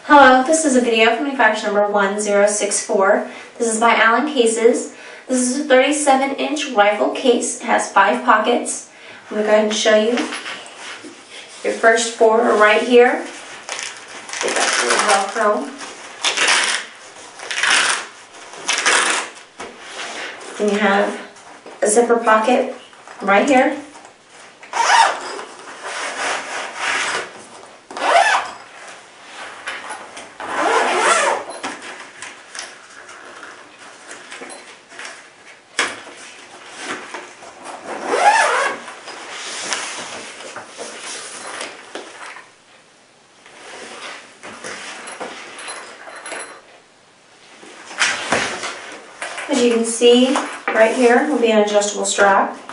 Hello, this is a video from manufacturer number 1064. This is by Allen Cases. This is a 37-inch rifle case. It has 5 pockets. I'm going to go ahead and show you. Your first 4 are right here. They got the Velcro. Then you have a zipper pocket right here. As you can see, right here will be an adjustable strap.